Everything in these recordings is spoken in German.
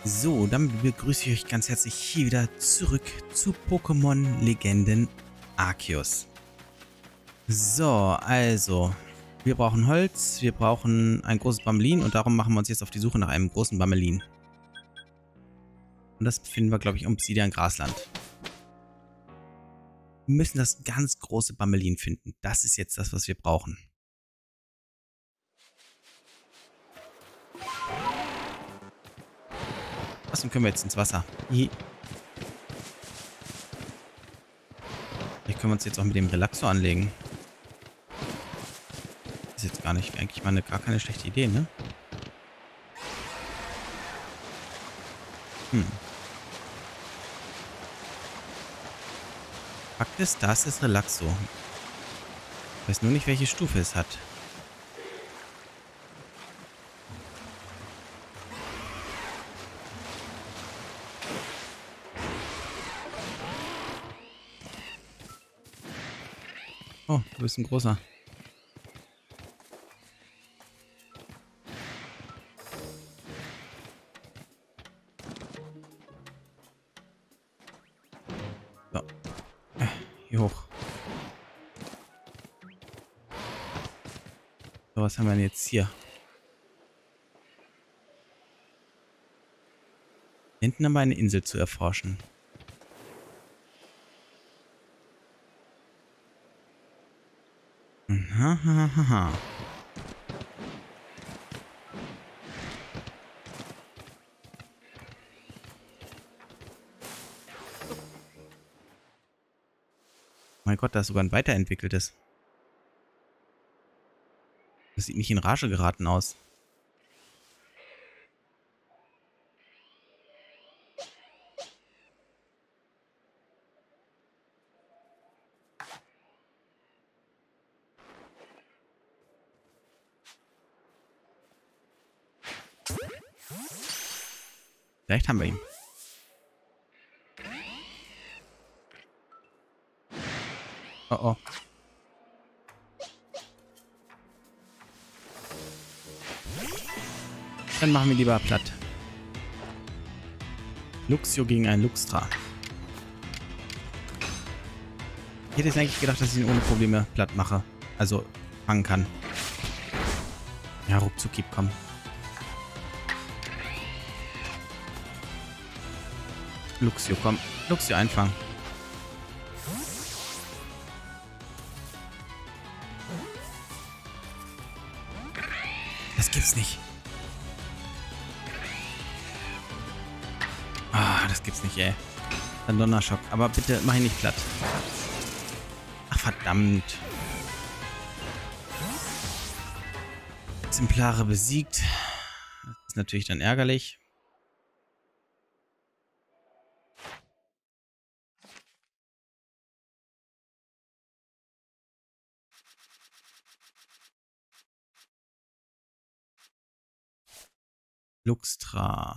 So, damit begrüße ich euch ganz herzlich hier wieder zurück zu Pokémon Legenden Arceus. So, also, wir brauchen Holz, wir brauchen ein großes Bammelin und darum machen wir uns jetzt auf die Suche nach einem großen Bammelin. Und das finden wir, glaube ich, im Obsidian-Grasland. Wir müssen das ganz große Bammelin finden. Das ist jetzt das, was wir brauchen. Außerdem können wir jetzt ins Wasser. Vielleicht können wir uns jetzt auch mit dem Relaxo anlegen. Das ist jetzt gar nicht, eigentlich mal gar keine schlechte Idee, ne? Fakt ist, das ist Relaxo. Ich weiß nur nicht, welche Stufe es hat. Oh, du bist ein großer. So. Hier hoch. So, was haben wir denn jetzt hier? Hinten haben wir eine Insel zu erforschen. Hahaha. Mein Gott, da ist sogar ein weiterentwickeltes. Das sieht nicht in Rage geraten aus. Vielleicht haben wir ihn. Oh oh. Dann machen wir lieber platt. Luxio gegen ein Luxtra. Ich hätte jetzt eigentlich gedacht, dass ich ihn ohne Probleme platt mache. Also fangen kann. Ja, ruckzuck, komm. Luxio, komm. Luxio einfangen. Das gibt's nicht. Ah, das gibt's nicht, ey. Dann Donnerschock. Aber bitte mach ihn nicht platt. Ach, verdammt. Exemplare besiegt. Das ist natürlich dann ärgerlich. Luxtra.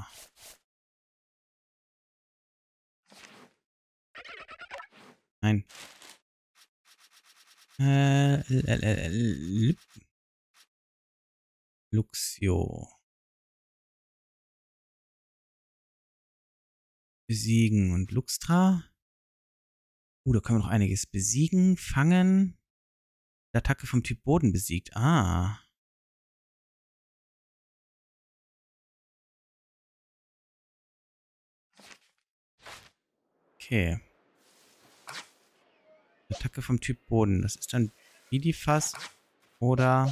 Nein. Luxio. Besiegen und Luxtra. Da können wir noch einiges besiegen, fangen. Die Attacke vom Typ Boden besiegt. Ah. Okay. Attacke vom Typ Boden. Das ist dann Bidifast oder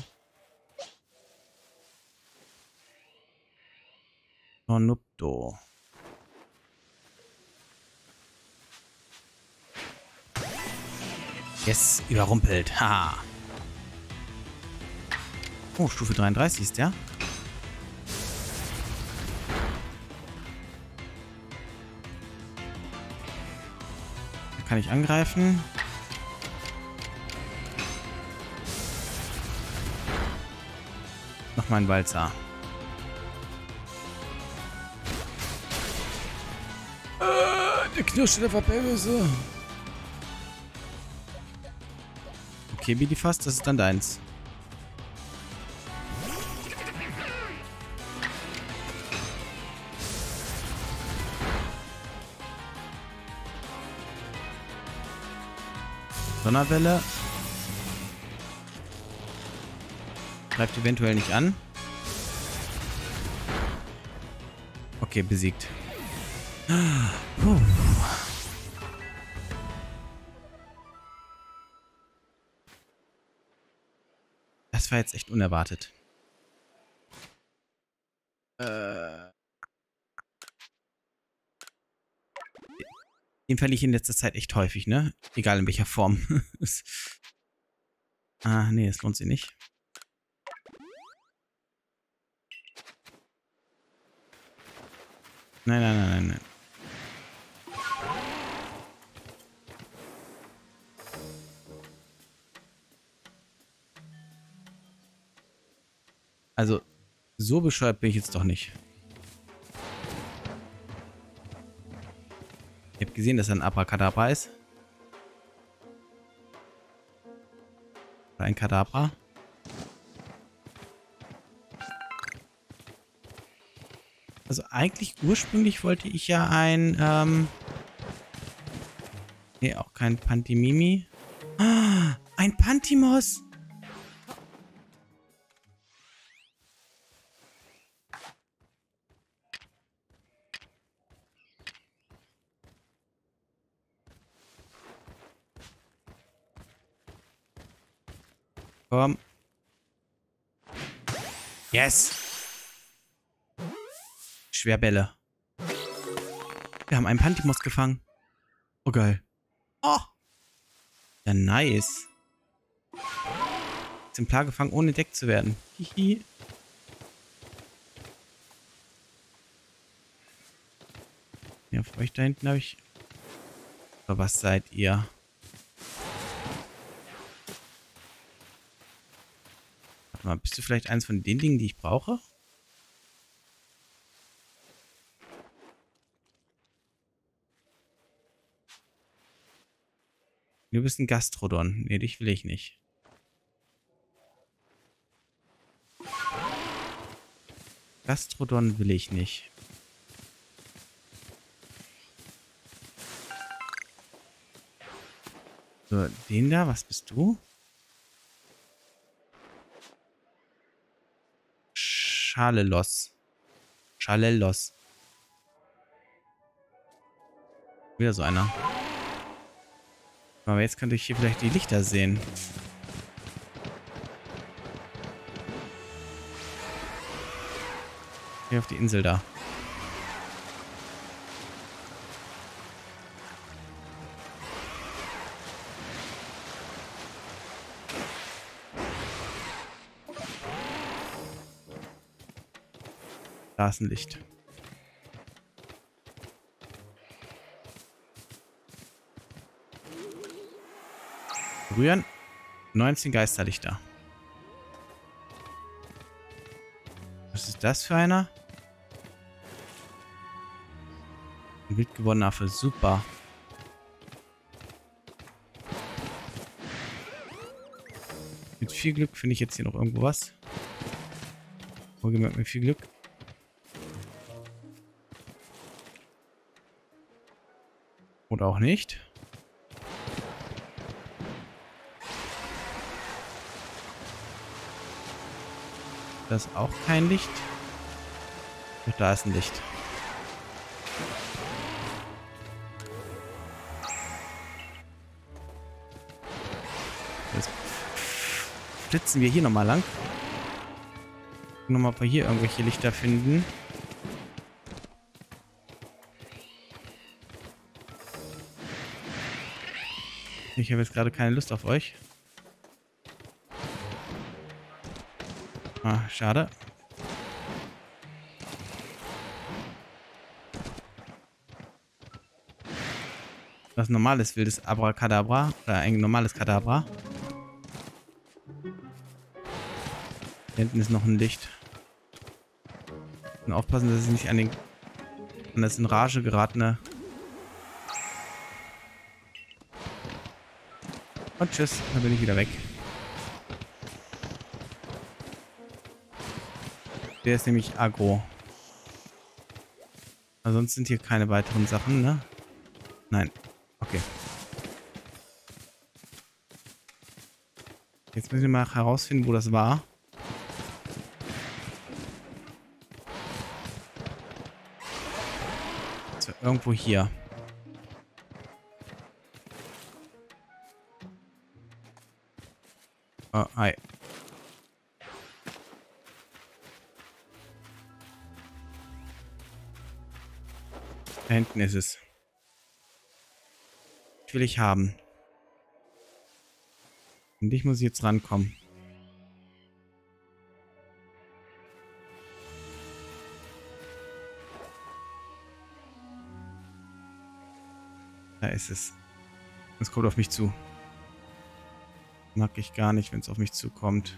Tornupto. Yes, überrumpelt. Haha. Oh, Stufe 33 ist der. Da kann ich angreifen. Noch mal ein Walzer. Der Knirsche der Vampirhöse. Okay, Bidifast, das ist dann deins. Donnerwelle. Greift eventuell nicht an. Okay, besiegt. Puh. Das war jetzt echt unerwartet. Den verliere ich in letzter Zeit echt häufig, ne? Egal in welcher Form. Ah, nee, das lohnt sich nicht. Nein, nein, nein, nein, nein. Also, so bescheuert bin ich jetzt doch nicht. Ich habe gesehen, dass er ein Abracadabra ist. Oder ein Kadabra. Also eigentlich ursprünglich wollte ich ja ein, nee, auch kein Pantimimi. Ah, ein Pantimos! Komm. Yes! Schwerbälle. Wir haben einen Pantimos gefangen. Oh, geil. Oh! Ja, nice. Exemplar gefangen, ohne entdeckt zu werden. Hihi. Ja, auf euch da hinten habe ich... Aber was seid ihr? Warte mal, bist du vielleicht eins von den Dingen, die ich brauche? Du bist ein Gastrodon. Nee, dich will ich nicht. Gastrodon will ich nicht. So, den da, was bist du? Schalellos. Schalellos. Wieder so einer. Aber jetzt könnte ich hier vielleicht die Lichter sehen. Hier auf die Insel da. Da ist ein Licht. Berühren. 19 Geisterlichter. Was ist das für einer? Ein wild gewordener Affe. Super. Mit viel Glück finde ich jetzt hier noch irgendwo was. Wohlgemerkt mit viel Glück. Oder auch nicht. Da ist auch kein Licht. Doch da ist ein Licht. Jetzt flitzen wir hier nochmal lang. Nochmal, ob wir hier irgendwelche Lichter finden. Ich habe jetzt gerade keine Lust auf euch. Ah, schade. Das normales wildes Abracadabra. Oder ein normales Kadabra. Hier hinten ist noch ein Licht. Und aufpassen, dass es nicht an das in Rage geratene... Und tschüss, dann bin ich wieder weg. Der ist nämlich aggro. Sonst sind hier keine weiteren Sachen, ne? Nein. Okay. Jetzt müssen wir mal herausfinden, wo das war. Also irgendwo hier. Oh, hi. Da hinten ist es. Das will ich haben. Und dich muss ich jetzt rankommen. Da ist es. Es kommt auf mich zu. Mag ich gar nicht, wenn es auf mich zukommt.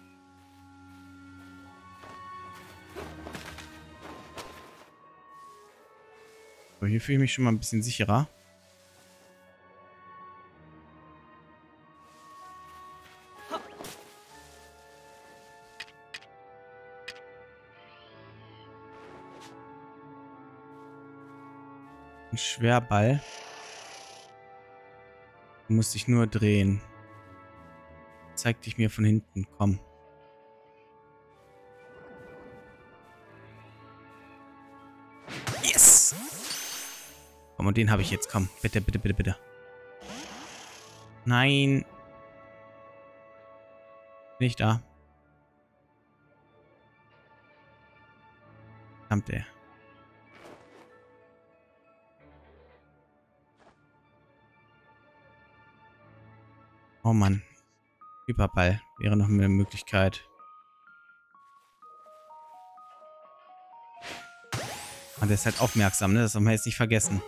So, hier fühle ich mich schon mal ein bisschen sicherer. Ein Schwerball. Du musst dich nur drehen. Zeig dich mir von hinten. Komm. Yes! Komm, und den habe ich jetzt. Komm. Bitte, bitte, bitte, bitte. Nein. Nicht da. Verdammt, ey. Oh Mann. Hyperball wäre noch eine Möglichkeit. Und der ist halt aufmerksam, ne? Das soll man jetzt nicht vergessen.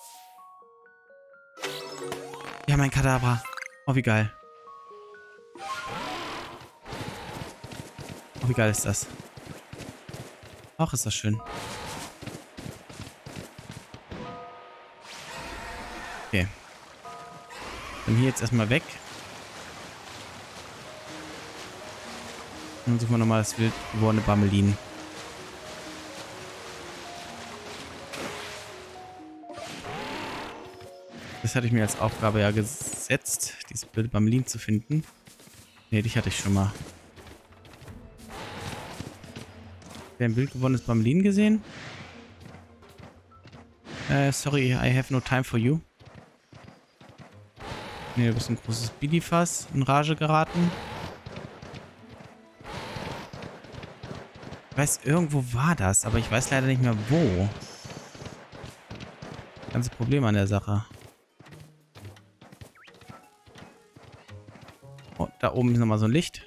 Ja, mein Kadabra. Oh, wie geil. Oh, wie geil ist das? Ach, ist das schön. Okay. Dann hier jetzt erstmal weg. Und dann suchen wir nochmal das wild gewordene Bammelin. Das hatte ich mir als Aufgabe ja gesetzt, dieses blöde Bammelin zu finden. Ne, dich hatte ich schon mal. Wer ein wild gewordenes Bammelin gesehen? Sorry, I have no time for you. Ne, du bist ein großes Bidifass in Rage geraten. Ich weiß, irgendwo war das, aber ich weiß leider nicht mehr wo. Ganze Problem an der Sache. Oh, da oben ist nochmal so ein Licht.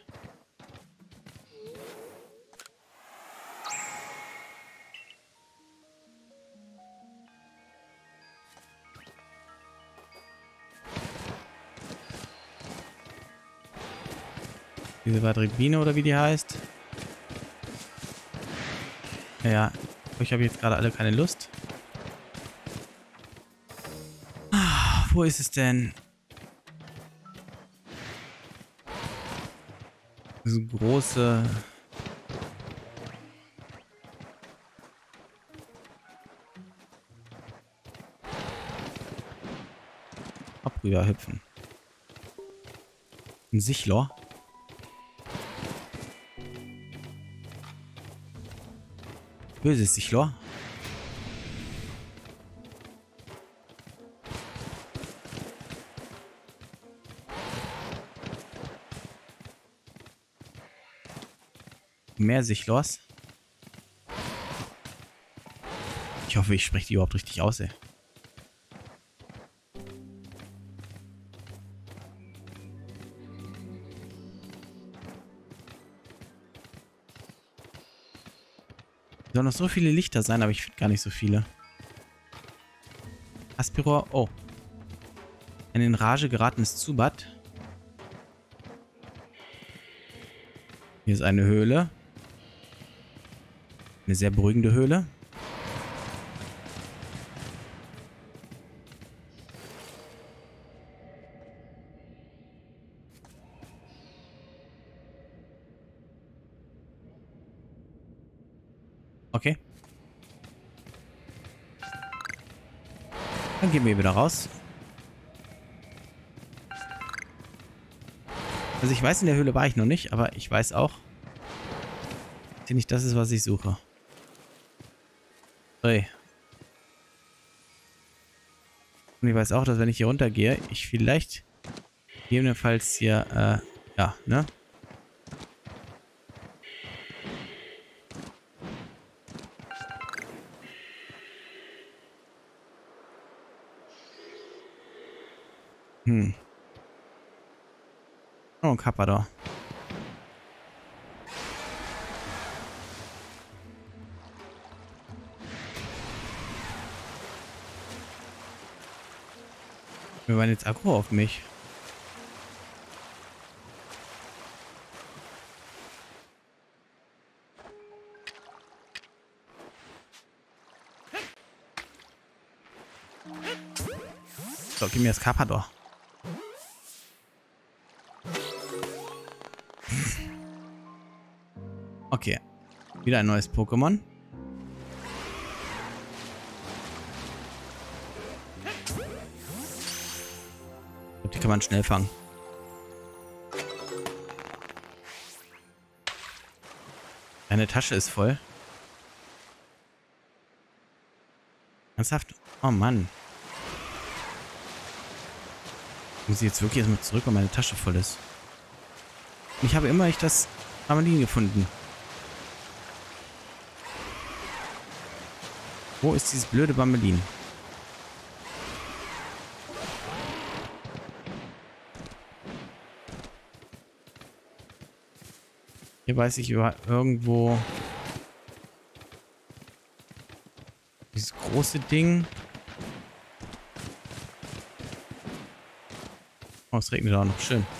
Diese Vadribine oder wie die heißt. Ja, ich habe jetzt gerade alle keine Lust. Ah, wo ist es denn? Diese große... Abrüber hüpfen. Ein Sichlor. Böses Sichlor. Mehr Sichlors. Ich hoffe, ich spreche die überhaupt richtig aus, ey. Sollen noch so viele Lichter sein, aber ich finde gar nicht so viele. Aspiror. Oh. Ein in Rage geratenes Zubat. Hier ist eine Höhle. Eine sehr beruhigende Höhle. Okay. Dann gehen wir wieder raus. Also ich weiß, in der Höhle war ich noch nicht, aber ich weiß auch, dass nicht das ist, was ich suche. Hey. Und ich weiß auch, dass wenn ich hier runtergehe, ich vielleicht gegebenenfalls hier, ja, ne? Oh, ein Carpador. Wir waren jetzt aggro auf mich. So, gib mir das Carpador. Okay. Wieder ein neues Pokémon. Ich glaube, die kann man schnell fangen. Deine Tasche ist voll. Ernsthaft? Oh Mann. Muss ich jetzt wirklich erstmal zurück, weil meine Tasche voll ist. Und ich habe immer nicht das Ramelin gefunden. Wo ist dieses blöde Bammelin? Hier weiß ich über irgendwo dieses große Ding. Oh, es regnet auch noch. Schön.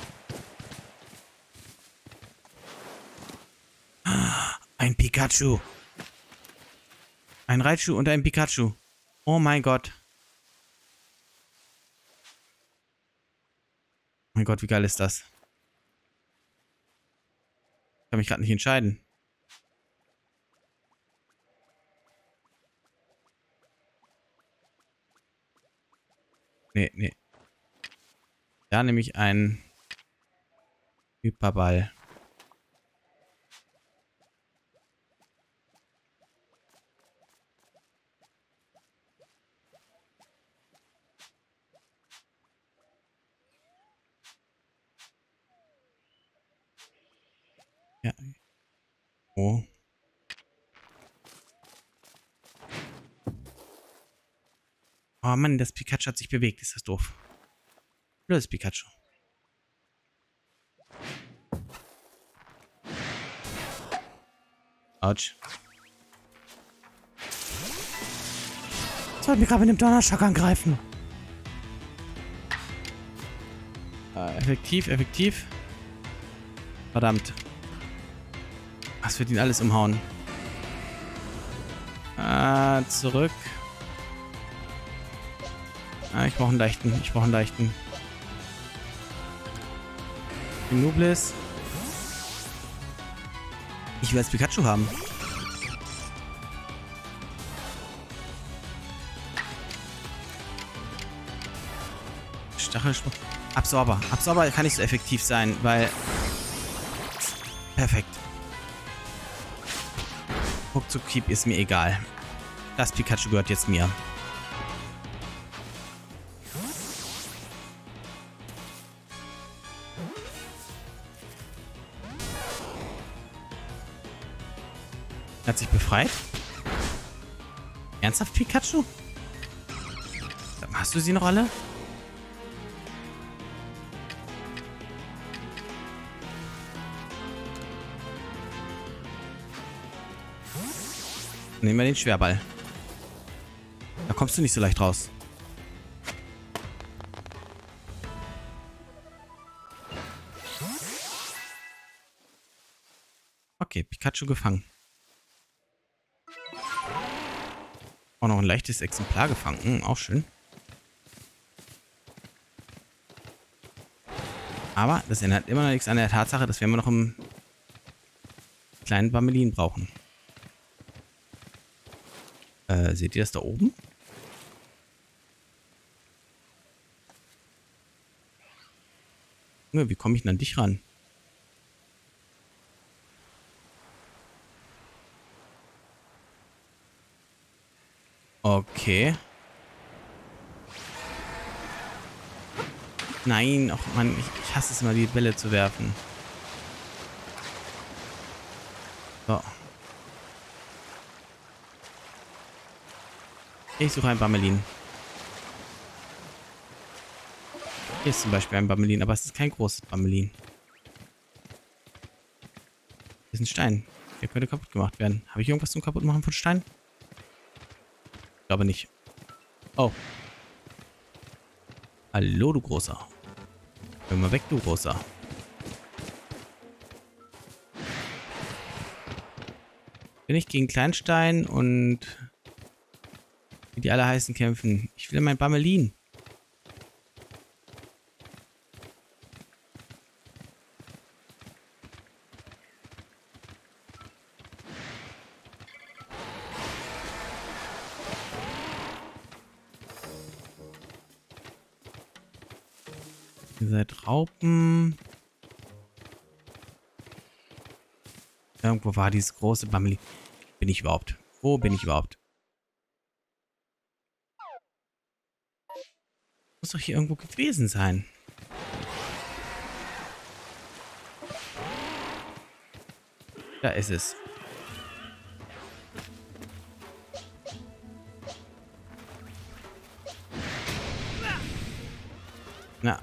Ein Pikachu. Ein Raichu und ein Pikachu. Oh mein Gott. Mein Gott, wie geil ist das? Ich kann mich gerade nicht entscheiden. Nee, nee. Da nehme ich einen Hyperball. Ja. Oh. Oh Mann, das Pikachu hat sich bewegt. Ist das doof. Blödes Pikachu. Autsch. Sollten wir gerade mit dem Donnerschock angreifen. Effektiv, effektiv. Verdammt. Was wird ihn alles umhauen? Zurück. Ich brauche einen leichten. Ich brauche einen leichten. Nublis. Ich will das Pikachu haben. Stachelspruch. Absorber. Absorber kann nicht so effektiv sein, weil... Perfekt. Ruckzuck Keep ist mir egal. Das Pikachu gehört jetzt mir. Hat sich befreit? Ernsthaft, Pikachu? Hast du sie noch alle? Nehmen wir den Schwerball. Da kommst du nicht so leicht raus. Okay, Pikachu gefangen. Auch noch ein leichtes Exemplar gefangen. Auch schön. Aber das ändert immer noch nichts an der Tatsache, dass wir immer noch einen kleinen Bammelin brauchen. Seht ihr das da oben? Junge, wie komme ich denn an dich ran? Okay. Nein, ach Mann, ich hasse es immer, die Bälle zu werfen. So. Ich suche einen Bammelin. Hier ist zum Beispiel ein Bammelin, aber es ist kein großes Bammelin. Hier ist ein Stein. Der könnte kaputt gemacht werden. Habe ich irgendwas zum Kaputtmachen von Stein? Ich glaube nicht. Oh. Hallo, du Großer. Hör mal weg, du Großer. Bin ich gegen Kleinstein und wie die alle heißen kämpfen. Ich will mein Bammelin. Ihr seid Raupen. Irgendwo war dieses große Bammelin. Bin ich überhaupt? Wo bin ich überhaupt? Muss doch hier irgendwo gewesen sein. Da ist es. Na.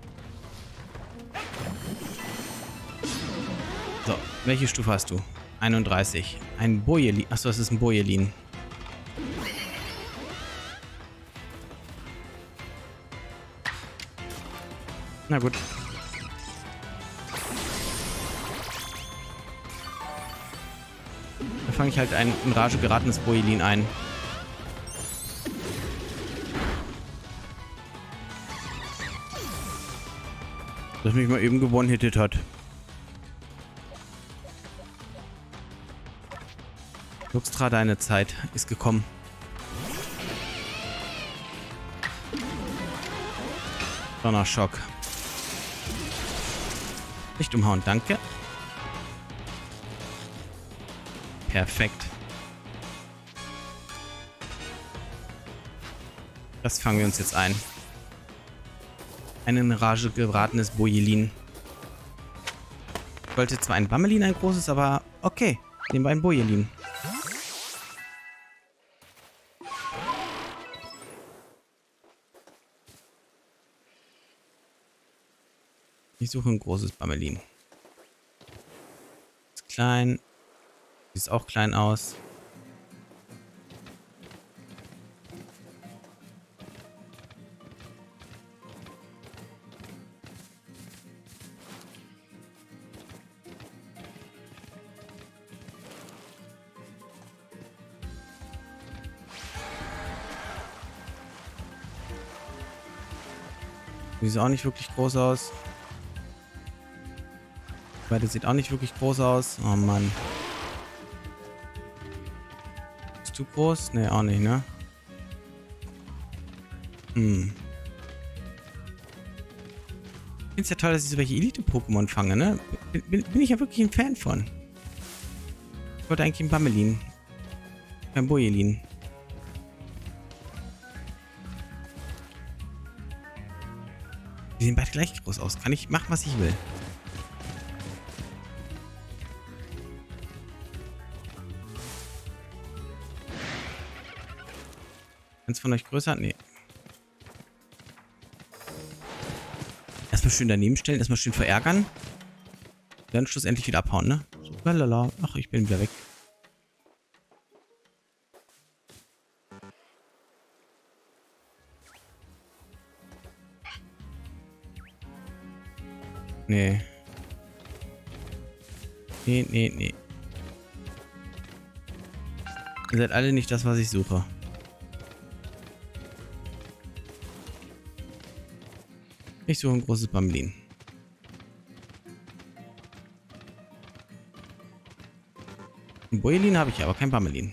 So, welche Stufe hast du? 31. Ein Bojelin. Achso, das ist ein Bojelin. Na gut. Da fange ich halt ein in Rage geratenes Bojelin ein. Das mich mal eben gewonnen-hittet hat. Luxtra, deine Zeit ist gekommen. Donnerschock. Nicht umhauen, danke. Perfekt. Das fangen wir uns jetzt ein. Ein in Rage geratenes Bojelin. Ich wollte zwar ein Bammelin, ein großes, aber okay. Nehmen wir ein Bojelin. Ich suche ein großes Bammelin. Ist klein. Sieht auch klein aus. Die sieht auch nicht wirklich groß aus. Beide sieht auch nicht wirklich groß aus. Oh Mann. Ist zu groß? Ne, auch nicht, ne? Ich finde es ja toll, dass ich so welche Elite-Pokémon fange, ne? Bin ich ja wirklich ein Fan von. Ich wollte eigentlich einen Bammelin. Kein Bojelin. Die sehen beide gleich groß aus. Kann ich machen, was ich will. Eins von euch größer? Nee. Erstmal schön daneben stellen, erstmal schön verärgern. Dann schlussendlich wieder abhauen, ne? So, lalala. Ach, ich bin wieder weg. Nee. Nee. Ihr seid alle nicht das, was ich suche. Ich suche ein großes Bammelin. Ein Bojelin habe ich aber, kein Bammelin.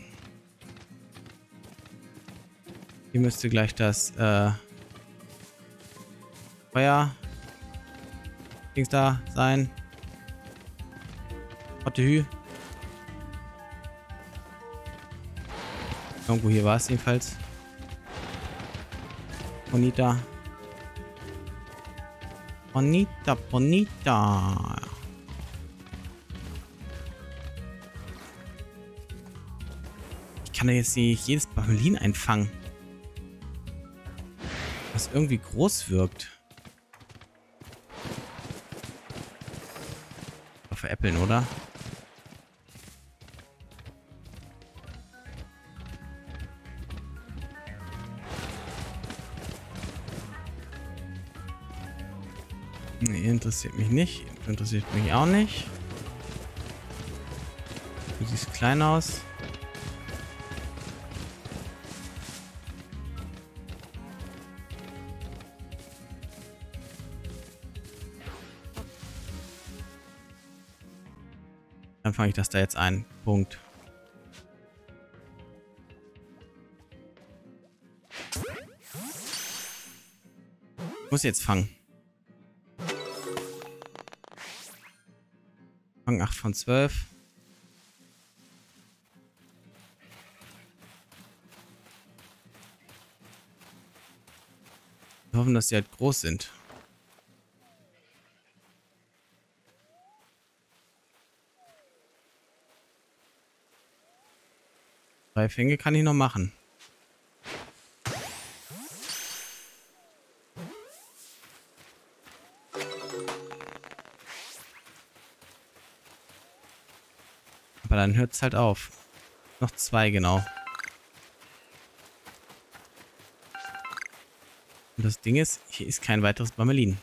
Hier müsste gleich das Feuer Dings da sein. Hottehü. Irgendwo hier war es jedenfalls. Bonita. Bonita, bonita. Ich kann da jetzt nicht jedes Bamelin einfangen. Was irgendwie groß wirkt. Veräppeln, oder? Nee, interessiert mich nicht. Interessiert mich auch nicht. Du siehst klein aus. Dann fange ich das da jetzt ein. Punkt. Ich muss jetzt fangen. Fang 8 von 12. Wir hoffen, dass die halt groß sind. Drei Fänge kann ich noch machen. Aber dann hört es halt auf. Noch 2, genau. Und das Ding ist, hier ist kein weiteres Bamelin.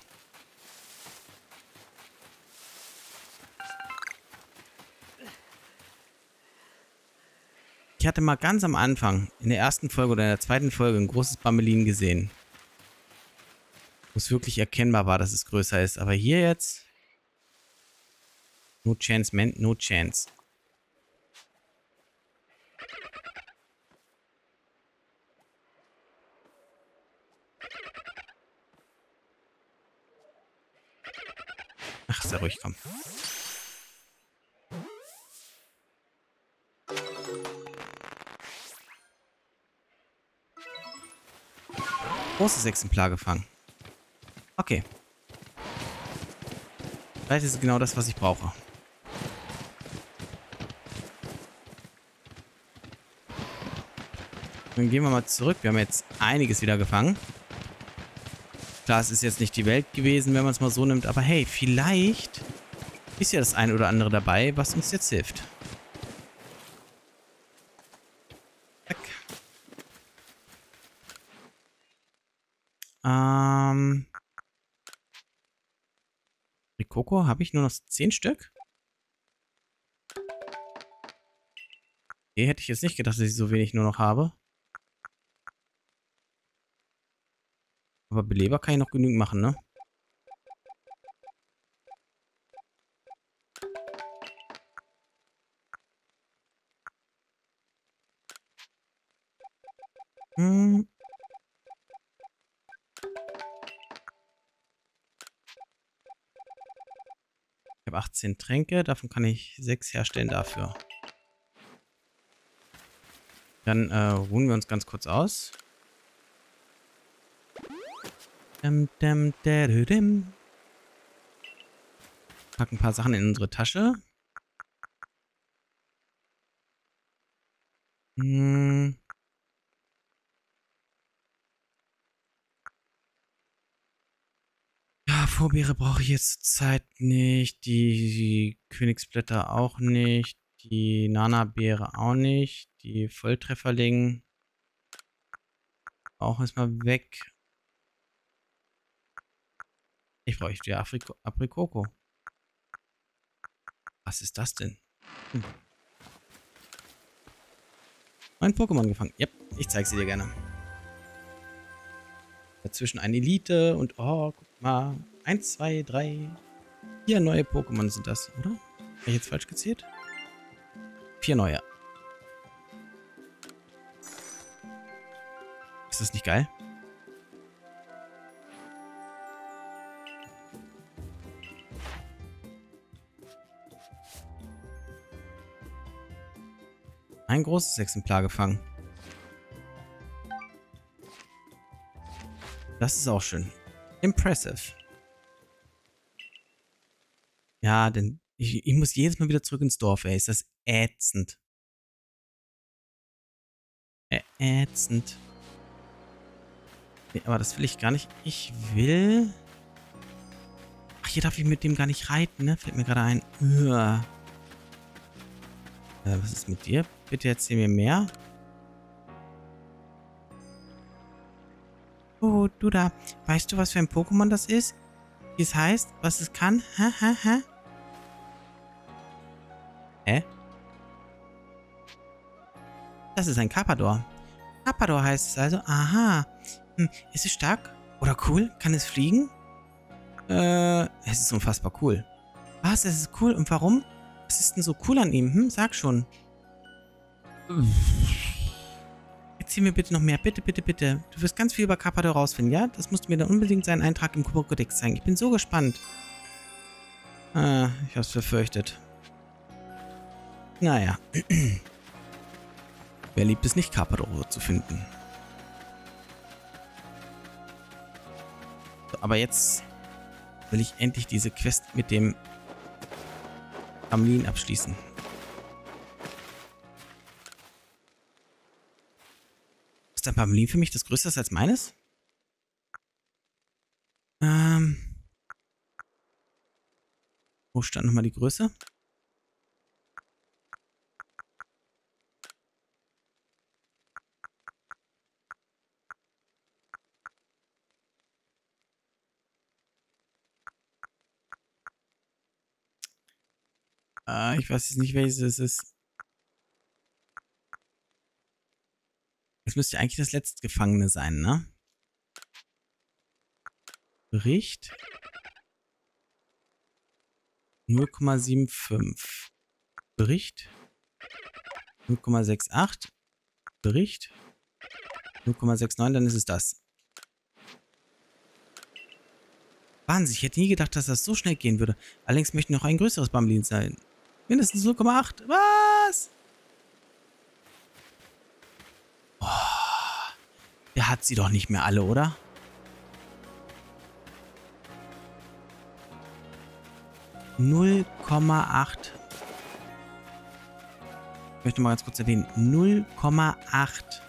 Ich hatte mal ganz am Anfang, in der ersten Folge oder in der zweiten Folge, ein großes Bamelin gesehen. Wo es wirklich erkennbar war, dass es größer ist. Aber hier jetzt... No chance, man, no chance. Ach, sehr ruhig, komm. Großes Exemplar gefangen. Okay. Vielleicht ist es genau das, was ich brauche. Dann gehen wir mal zurück. Wir haben jetzt einiges wieder gefangen. Klar, es ist jetzt nicht die Welt gewesen, wenn man es mal so nimmt. Aber hey, vielleicht ist ja das eine oder andere dabei, was uns jetzt hilft. Zack. Rikoko, habe ich nur noch 10 Stück? Okay, hätte ich jetzt nicht gedacht, dass ich so wenig nur noch habe. Aber Beleber kann ich noch genügend machen, ne? Hm. Ich habe 18 Tränke, davon kann ich 6 herstellen dafür. Dann ruhen wir uns ganz kurz aus. Packen ein paar Sachen in unsere Tasche. Hm. Ja, Vorbeere brauche ich jetzt zur Zeit nicht. Die Königsblätter auch nicht. Die Nana-Beere auch nicht. Die Volltrefferling auch erstmal weg. Ich brauche die Aprikoko. Was ist das denn? Hm. Ein Pokémon gefangen. Yep, ich zeige sie dir gerne. Dazwischen eine Elite und oh, guck mal. 1, 2, 3. 4 neue Pokémon sind das, oder? Habe ich jetzt falsch gezählt? 4 neue. Ist das nicht geil? Ein großes Exemplar gefangen. Das ist auch schön. Impressive. Ja, denn ich muss jedes Mal wieder zurück ins Dorf, ey. Ist das ätzend. Ätzend. Nee, aber das will ich gar nicht. Ich will... Ach, hier darf ich mit dem gar nicht reiten, ne? Fällt mir gerade ein. Was ist mit dir? Bitte erzähl mir mehr. Oh, du da. Weißt du, was für ein Pokémon das ist? Wie es heißt? Was es kann? Hä? Das ist ein Carpador. Carpador heißt es also. Aha. Ist es stark? Oder cool? Kann es fliegen? Es ist unfassbar cool. Was? Es ist cool? Und warum? Was ist denn so cool an ihm? Sag schon. Erzähl mir bitte noch mehr. Bitte, bitte, bitte. Du wirst ganz viel über Carpador rausfinden, ja? Das musst du mir dann unbedingt seinen Eintrag im Pokédex zeigen. Ich bin so gespannt. Ich hab's befürchtet. Naja. Wer liebt es nicht, Carpador zu finden? So, aber jetzt will ich endlich diese Quest mit dem Pammelin abschließen. Ist dein Pammelin für mich das Größte als meines? Wo stand nochmal die Größe? Ich weiß jetzt nicht, welches es ist. Es müsste eigentlich das Letztgefangene sein, ne? Bericht 0,75. Bericht 0,68. Bericht 0,69, dann ist es das. Wahnsinn, ich hätte nie gedacht, dass das so schnell gehen würde. Allerdings möchte noch ein größeres Bammelin sein. Mindestens 0,8. Was? Oh, der hat sie doch nicht mehr alle, oder? (0,8). Ich möchte mal ganz kurz erwähnen. 0,8.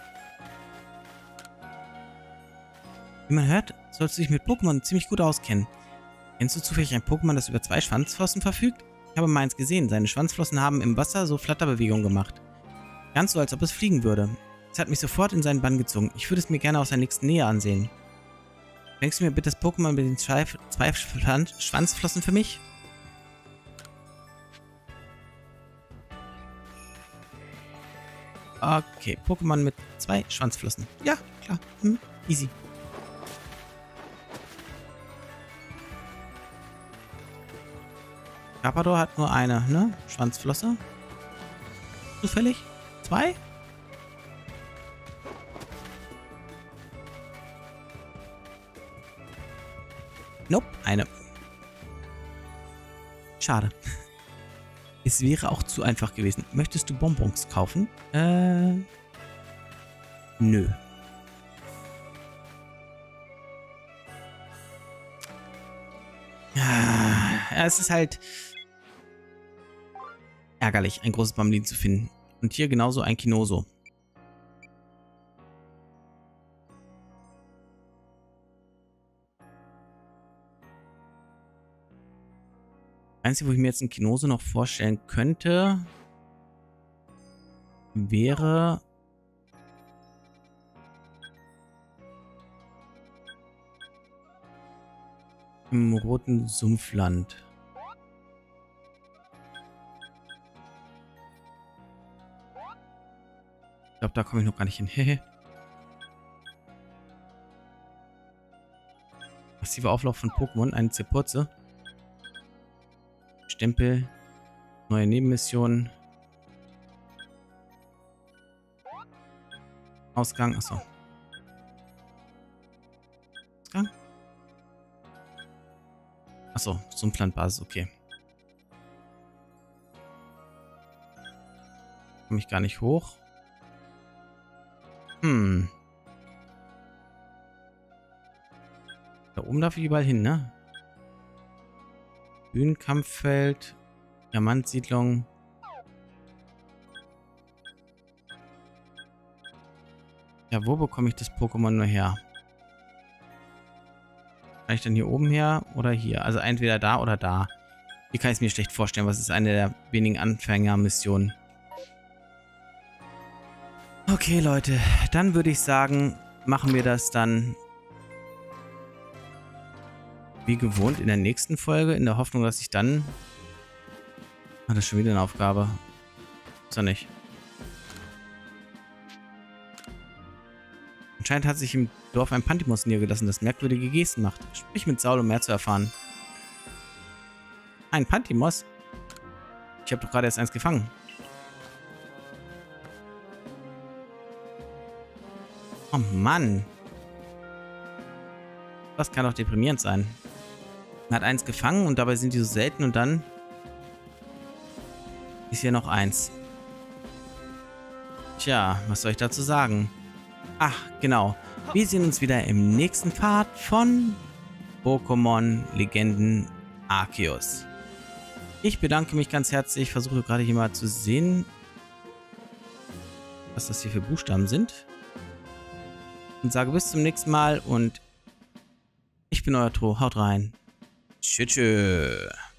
Wie man hört, sollst du dich mit Pokémon ziemlich gut auskennen. Kennst du zufällig ein Pokémon, das über 2 Schwanzflossen verfügt? Ich habe meins gesehen. Seine Schwanzflossen haben im Wasser so Flatterbewegungen gemacht. Ganz so, als ob es fliegen würde. Es hat mich sofort in seinen Bann gezogen. Ich würde es mir gerne aus der nächsten Nähe ansehen. Denkst du mir bitte das Pokémon mit den 2 Schwanzflossen für mich? Okay, Pokémon mit 2 Schwanzflossen. Ja, klar. Easy. Carpador hat nur eine, ne? Schwanzflosse. Zufällig? 2? Nope, eine. Schade. Es wäre auch zu einfach gewesen. Möchtest du Bonbons kaufen? Nö. Ja, es ist halt ärgerlich, ein großes Bammelin zu finden. Und hier genauso ein Kinoso. Einzige, wo ich mir jetzt ein Kinoso noch vorstellen könnte, wäre im Roten Sumpfland. Ich glaube, da komme ich noch gar nicht hin. Massiver Auflauf von Pokémon, eine Zepurze. Stempel, neue Nebenmissionen. Ausgang, achso. Ausgang? Achso, Sumpflandbasis, okay. Komme ich gar nicht hoch. Da oben darf ich überall hin, ne? Bühnenkampffeld. Diamantsiedlung. Ja, wo bekomme ich das Pokémon nur her? Kann ich dann hier oben her oder hier? Also entweder da oder da. Hier kann ich es mir schlecht vorstellen, was ist eine der wenigen Anfängermissionen. Okay, Leute. Dann würde ich sagen, machen wir das dann wie gewohnt in der nächsten Folge, in der Hoffnung, dass ich dann... Ah, das ist schon wieder eine Aufgabe. Ist doch nicht. Anscheinend hat sich im Dorf ein Pantimos niedergelassen, das merkwürdige Gesten macht. Sprich mit Saul, um mehr zu erfahren. Ein Pantimos? Ich habe doch gerade erst eins gefangen. Oh Mann. Das kann doch deprimierend sein. Man hat eins gefangen und dabei sind die so selten und dann ist hier noch eins. Tja, was soll ich dazu sagen? Ach, genau. Wir sehen uns wieder im nächsten Part von Pokémon Legenden Arceus. Ich bedanke mich ganz herzlich. Ich versuche gerade hier mal zu sehen, was das hier für Buchstaben sind. Und sage bis zum nächsten Mal und ich bin euer Tro. Haut rein. Tschüss.